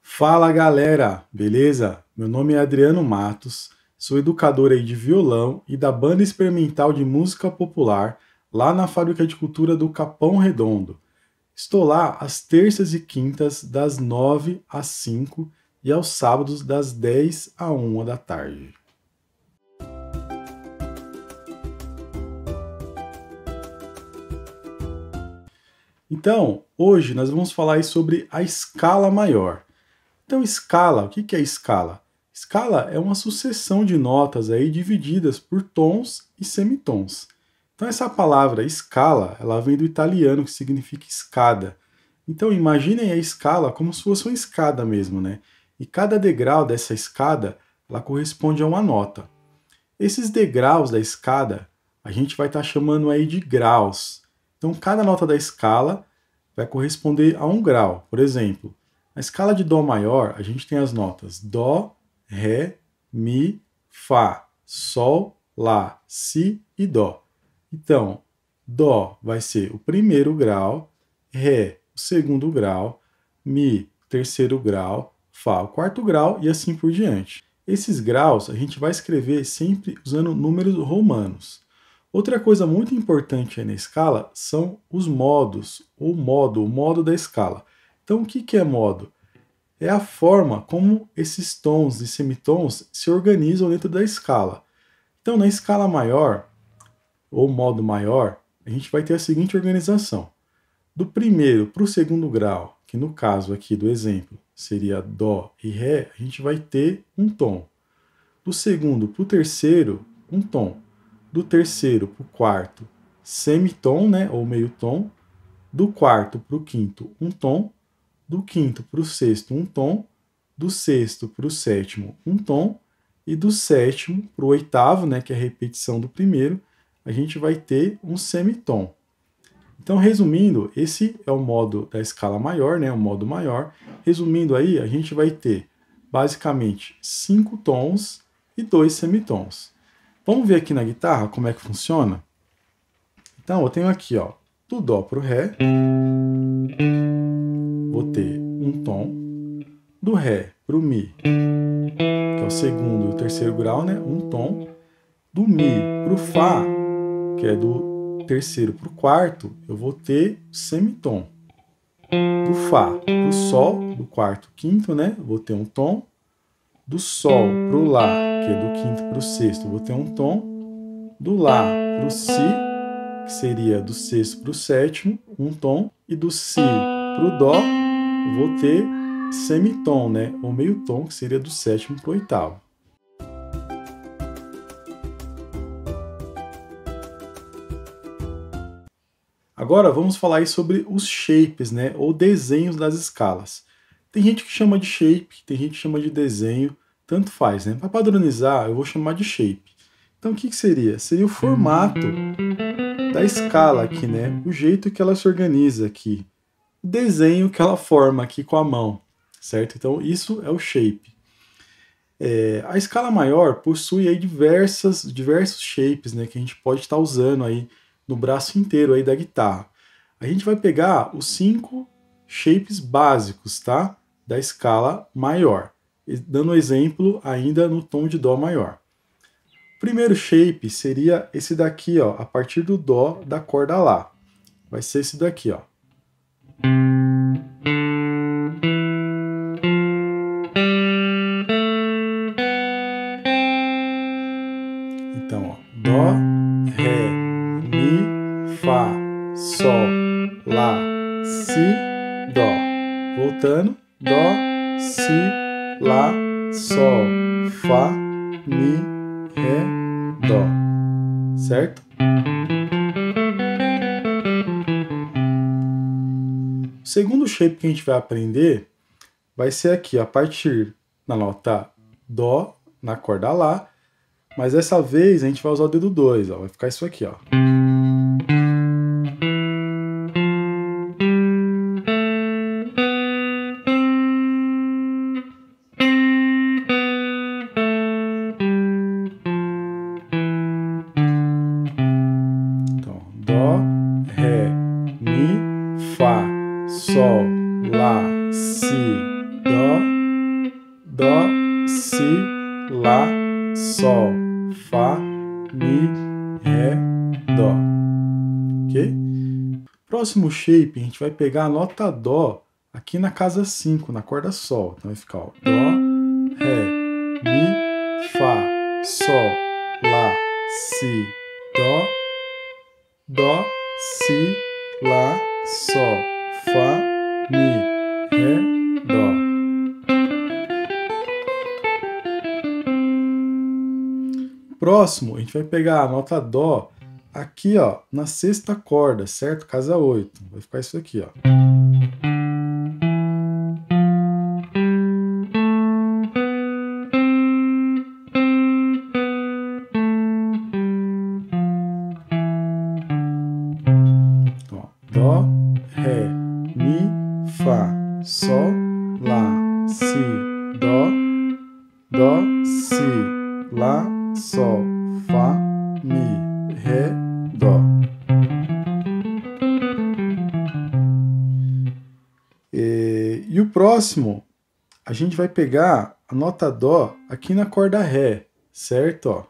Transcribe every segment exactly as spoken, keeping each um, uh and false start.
Fala galera, beleza? Meu nome é Adriano Matos, sou educador aí de violão e da Banda Experimental de Música Popular lá na Fábrica de Cultura do Capão Redondo. Estou lá às terças e quintas das nove às cinco e aos sábados das dez à uma da tarde. Então, hoje nós vamos falar aí sobre a escala maior. Então, escala, o que é escala? Escala é uma sucessão de notas aí divididas por tons e semitons. Então, essa palavra escala, ela vem do italiano, que significa escada. Então, imaginem a escala como se fosse uma escada mesmo, né? E cada degrau dessa escada, ela corresponde a uma nota. Esses degraus da escada, a gente vai estar chamando aí de graus. Então, cada nota da escala vai corresponder a um grau. Por exemplo, na escala de Dó maior, a gente tem as notas Dó, Ré, Mi, Fá, Sol, Lá, Si e Dó. Então, Dó vai ser o primeiro grau, Ré, o segundo grau, Mi, o terceiro grau, Fá, o quarto grau e assim por diante. Esses graus a gente vai escrever sempre usando números romanos. Outra coisa muito importante aí na escala são os modos, ou modo, o modo da escala. Então, o que é modo? É a forma como esses tons e semitons se organizam dentro da escala. Então, na escala maior, ou modo maior, a gente vai ter a seguinte organização. Do primeiro para o segundo grau, que no caso aqui do exemplo seria Dó e Ré, a gente vai ter um tom. Do segundo para o terceiro, um tom. Do terceiro para o quarto, semitom, né, ou meio tom. Do quarto para o quinto, um tom. Do quinto para o sexto, um tom. Do sexto para o sétimo, um tom. E do sétimo para o oitavo, né, que é a repetição do primeiro, a gente vai ter um semitom. Então, resumindo, esse é o modo da escala maior, né, o modo maior. Resumindo aí, a gente vai ter basicamente cinco tons e dois semitons. Vamos ver aqui na guitarra como é que funciona? Então, eu tenho aqui, ó, do Dó para o Ré, vou ter um tom. Do Ré para o Mi, que é o segundo e o terceiro grau, né, um tom. Do Mi para o Fá, que é do terceiro para o quarto, eu vou ter semitom. Do Fá para o Sol, do quarto quinto, né, eu vou ter um tom. Do Sol para o Lá, que é do quinto para o sexto, eu vou ter um tom. Do Lá para o Si, que seria do sexto para o sétimo, um tom. E do Si para o Dó, eu vou ter semitom, né? Ou meio tom, que seria do sétimo para o oitavo. Agora vamos falar aí sobre os shapes, né? Ou desenhos das escalas. Tem gente que chama de shape, tem gente que chama de desenho, tanto faz, né? Para padronizar, eu vou chamar de shape. Então o que, que seria? Seria o formato da escala aqui, né? O jeito que ela se organiza aqui. O desenho que ela forma aqui com a mão, certo? Então isso é o shape. É, a escala maior possui aí diversas, diversos shapes, né? Que a gente pode estar usando aí no braço inteiro aí da guitarra. A gente vai pegar os cinco shapes básicos, tá? Da escala maior, dando exemplo ainda no tom de Dó maior. O primeiro shape seria esse daqui, ó, a partir do Dó da corda Lá. Vai ser esse daqui, ó. Então, ó, Dó, Ré, Mi, Fá, Sol, Lá, Si, Dó. Voltando, Dó, Si, Lá, Sol, Fá, Mi, Ré, Dó. Certo? O segundo shape que a gente vai aprender vai ser aqui, a partir da nota Dó, na corda Lá, mas dessa vez a gente vai usar o dedo dois, ó, vai ficar isso aqui, ó. Dó, Ré, Mi, Fá, Sol, Lá, Si, Dó, Mi, Ré, Dó. Ok? Próximo shape, a gente vai pegar a nota Dó aqui na casa cinco, na corda Sol. Então vai ficar ó, Dó, Ré, Mi, Fá, Sol, Lá, Si, Dó, Dó, Si, Lá, Sol, Fá, Mi, Ré, Dó. Próximo, a gente vai pegar a nota Dó aqui, ó, na sexta corda, certo? Casa oito. Vai ficar isso aqui, ó. Então, ó, Dó, Ré, Mi, Fá, Sol, Lá, Si, Dó, Dó, Si, Lá, Sol, Fá, Mi, Ré, Dó. E, e o próximo, a gente vai pegar a nota Dó aqui na corda Ré, certo? Ó.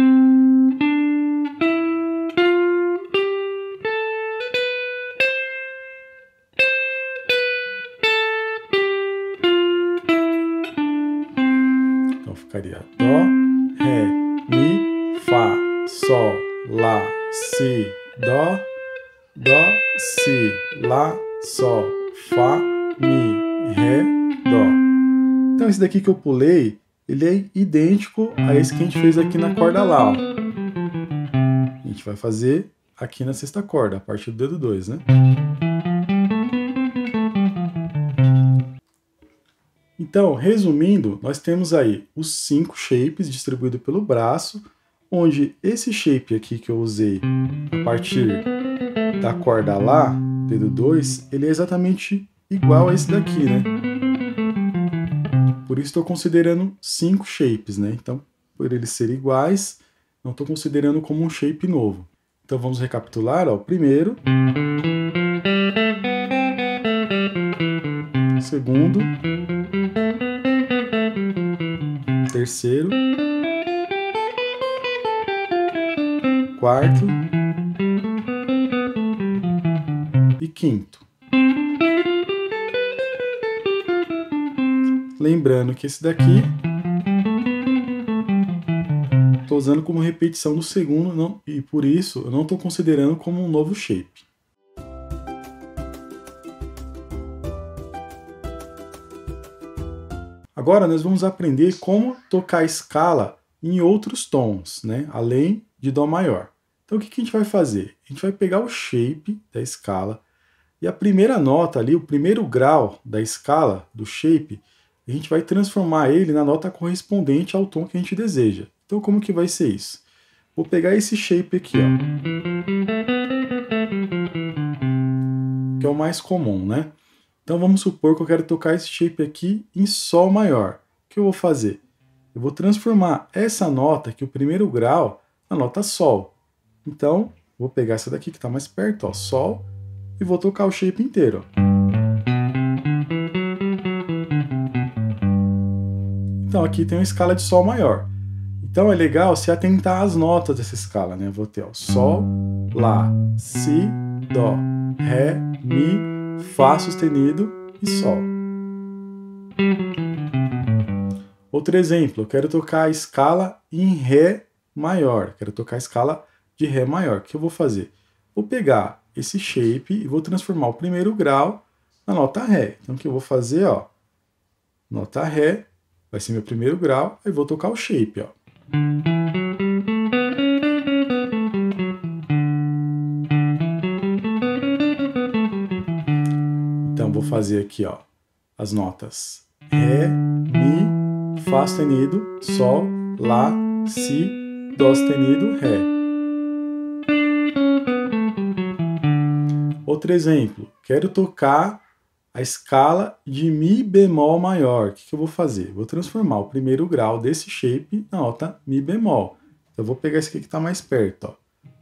Então ficaria Dó, Ré, Mi, Fá, Sol, Lá, Si, Dó, Dó, Si, Lá, Sol, Fá, Mi, Ré, Dó. Então esse daqui que eu pulei, ele é idêntico a esse que a gente fez aqui na corda Lá. Ó. A gente vai fazer aqui na sexta corda, a partir do dedo dois, né? Então, resumindo, nós temos aí os cinco shapes distribuídos pelo braço, onde esse shape aqui que eu usei a partir da corda Lá, dedo dois, ele é exatamente igual a esse daqui, né? Por isso estou considerando cinco shapes, né? Então, por eles serem iguais, não estou considerando como um shape novo. Então vamos recapitular, ó. Primeiro, segundo, terceiro, quarto e quinto. Lembrando que esse daqui estou usando como repetição do segundo não, e por isso eu não estou considerando como um novo shape. Agora nós vamos aprender como tocar a escala em outros tons, né? Além de Dó maior. Então o que, que a gente vai fazer? A gente vai pegar o shape da escala e a primeira nota ali, o primeiro grau da escala, do shape, a gente vai transformar ele na nota correspondente ao tom que a gente deseja. Então como que vai ser isso? Vou pegar esse shape aqui, ó, que é o mais comum, né? Então vamos supor que eu quero tocar esse shape aqui em Sol maior. O que eu vou fazer? Eu vou transformar essa nota aqui, o primeiro grau, na nota Sol. Então, vou pegar essa daqui que está mais perto, ó, Sol, e vou tocar o shape inteiro. Ó. Então aqui tem uma escala de Sol maior. Então é legal se atentar às notas dessa escala, né? Eu vou ter ó, Sol, Lá, Si, Dó, Ré, Mi, Fá sustenido e Sol. Outro exemplo, eu quero tocar a escala em Ré maior. Quero tocar a escala de Ré maior. O que eu vou fazer? Vou pegar esse shape e vou transformar o primeiro grau na nota Ré. Então o que eu vou fazer? Ó, nota Ré, vai ser meu primeiro grau, aí vou tocar o shape. Ó. Então vou fazer aqui ó, as notas Ré, Mi, Fá sustenido, Sol, Lá, Si, Dó sustenido, Ré. Outro exemplo, quero tocar a escala de Mi bemol maior. O que, que eu vou fazer? Vou transformar o primeiro grau desse shape na nota Mi bemol. Então eu vou pegar esse aqui que está mais perto. Ó.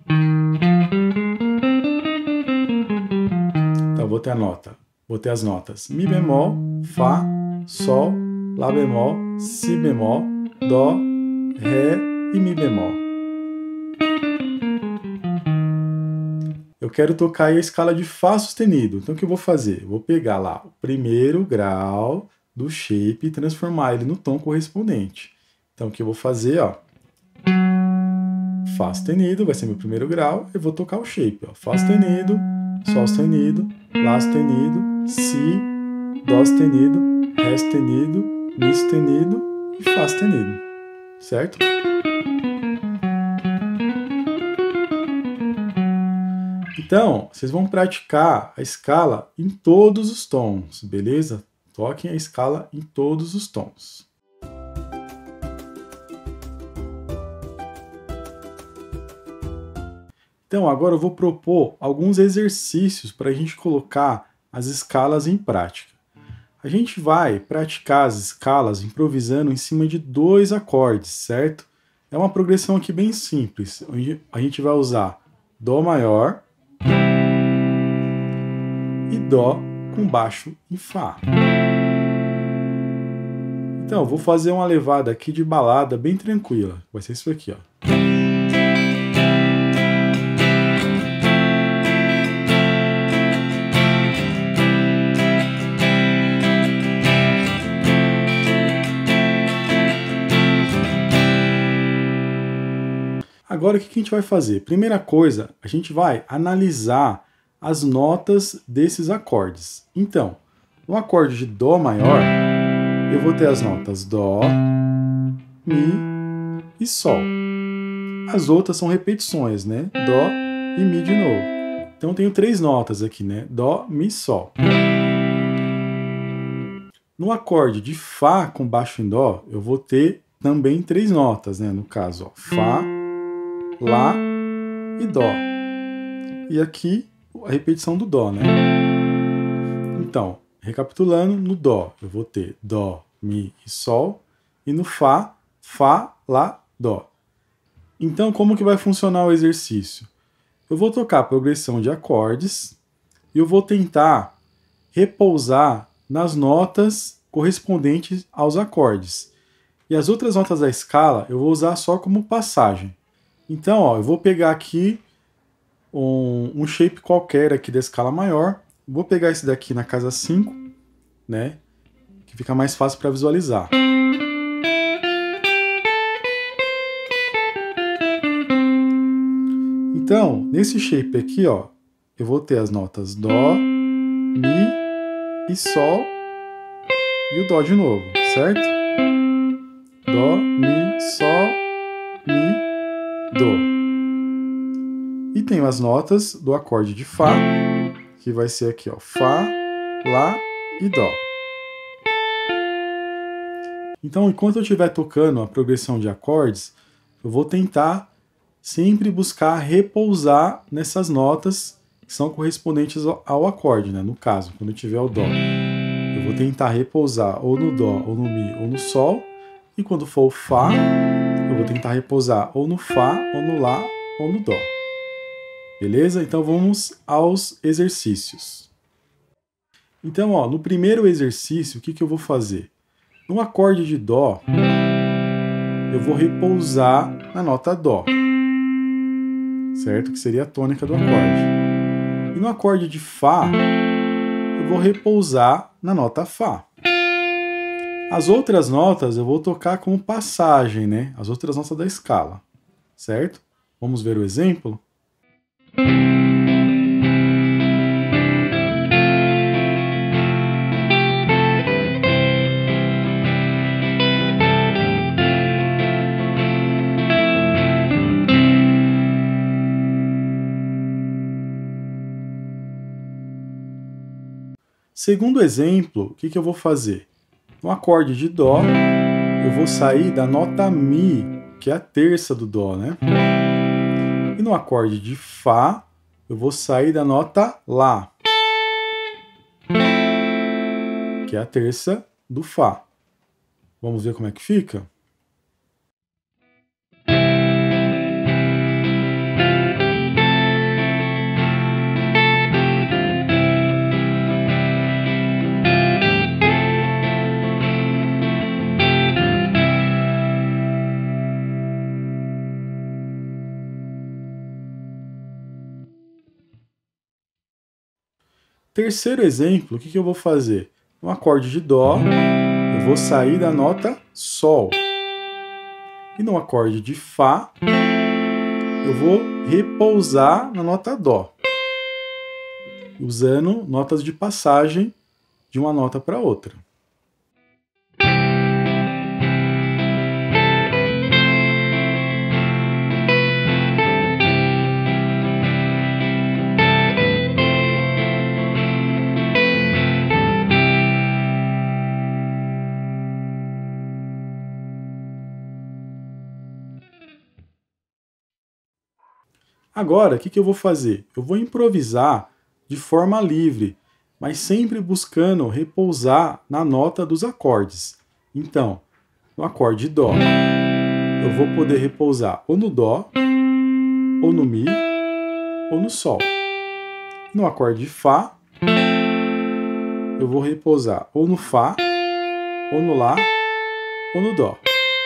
Então eu vou ter a nota, vou ter as notas Mi bemol, Fá, Sol, Lá bemol, Si bemol, Dó, Ré e Mi bemol. eu quero tocar aí a escala de Fá sustenido. Então o que eu vou fazer? Eu vou pegar lá o primeiro grau do shape e transformar ele no tom correspondente. Então o que eu vou fazer, ó, Fá sustenido, vai ser meu primeiro grau, eu vou tocar o shape, ó, Fá sustenido, Sol sustenido, Lá sustenido, Si, Dó sustenido, Ré sustenido, Mi sustenido e Fá sustenido, certo? Então, vocês vão praticar a escala em todos os tons, beleza? Toquem a escala em todos os tons. Então, agora eu vou propor alguns exercícios para a gente colocar as escalas em prática. A gente vai praticar as escalas improvisando em cima de dois acordes, certo? É uma progressão aqui bem simples, onde a gente vai usar Dó maior e Dó com baixo em Fá. Então, eu vou fazer uma levada aqui de balada bem tranquila. Vai ser isso aqui, ó. Agora, o que a gente vai fazer? Primeira coisa, a gente vai analisar as notas desses acordes. Então, no acorde de Dó maior, eu vou ter as notas Dó, Mi e Sol. As outras são repetições, né? Dó e Mi de novo. Então, eu tenho três notas aqui, né? Dó, Mi, Sol. No acorde de Fá com baixo em Dó, eu vou ter também três notas, né? No caso, ó, Fá, Lá e Dó. E aqui a repetição do Dó, né? Então, recapitulando, no Dó eu vou ter Dó, Mi e Sol. E no Fá, Fá, Lá, Dó. Então, como que vai funcionar o exercício? Eu vou tocar a progressão de acordes e eu vou tentar repousar nas notas correspondentes aos acordes. E as outras notas da escala eu vou usar só como passagem. Então, ó, eu vou pegar aqui um, um shape qualquer aqui da escala maior. Vou pegar esse daqui na casa cinco, né? Que fica mais fácil para visualizar. Então, nesse shape aqui, ó, eu vou ter as notas Dó, Mi e Sol e o Dó de novo, certo? Dó, Mi, Sol, Mi, Dó. E tenho as notas do acorde de Fá, que vai ser aqui, ó, Fá, Lá e Dó. Então, enquanto eu estiver tocando a progressão de acordes, eu vou tentar sempre buscar repousar nessas notas que são correspondentes ao acorde, né? No caso, quando eu tiver o Dó, eu vou tentar repousar ou no Dó, ou no Mi, ou no Sol. E quando for o Fá, eu vou tentar repousar ou no Fá, ou no Lá, ou no Dó. Beleza? Então vamos aos exercícios. Então, ó, no primeiro exercício, o que, que eu vou fazer? No acorde de Dó, eu vou repousar na nota Dó, certo? Que seria a tônica do acorde. E no acorde de Fá, eu vou repousar na nota Fá. As outras notas eu vou tocar como passagem, né? As outras notas da escala, certo? Vamos ver o exemplo? Segundo exemplo, o que, que eu vou fazer? No acorde de Dó, eu vou sair da nota Mi, que é a terça do Dó, né? E no acorde de Fá, eu vou sair da nota Lá, que é a terça do Fá. Vamos ver como é que fica? terceiro exemplo, o que, que eu vou fazer? No acorde de Dó, eu vou sair da nota Sol. E no acorde de Fá, eu vou repousar na nota Dó, usando notas de passagem de uma nota para outra. Agora, o que, que eu vou fazer? Eu vou improvisar de forma livre, mas sempre buscando repousar na nota dos acordes. Então, no acorde Dó, eu vou poder repousar ou no Dó, ou no Mi, ou no Sol. No acorde de Fá, eu vou repousar ou no Fá, ou no Lá, ou no Dó.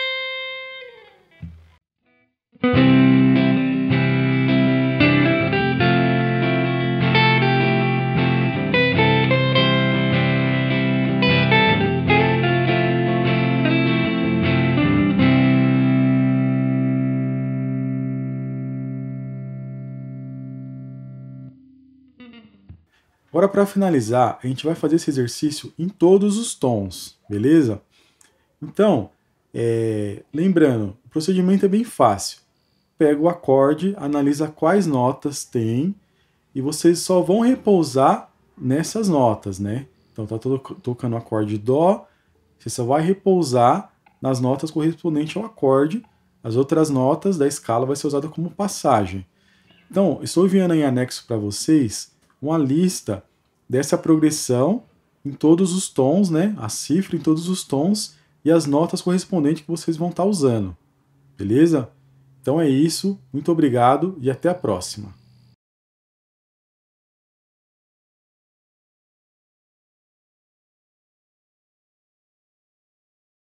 Agora, para finalizar, a gente vai fazer esse exercício em todos os tons, beleza? Então, é, lembrando, o procedimento é bem fácil. Pega o acorde, analisa quais notas tem e vocês só vão repousar nessas notas, né? Então, tá tocando o acorde Dó, você só vai repousar nas notas correspondentes ao acorde. As outras notas da escala vai ser usada como passagem. Então, estou enviando em anexo para vocês uma lista dessa progressão em todos os tons, né? A cifra em todos os tons e as notas correspondentes que vocês vão estar usando. Beleza? Então é isso, muito obrigado e até a próxima.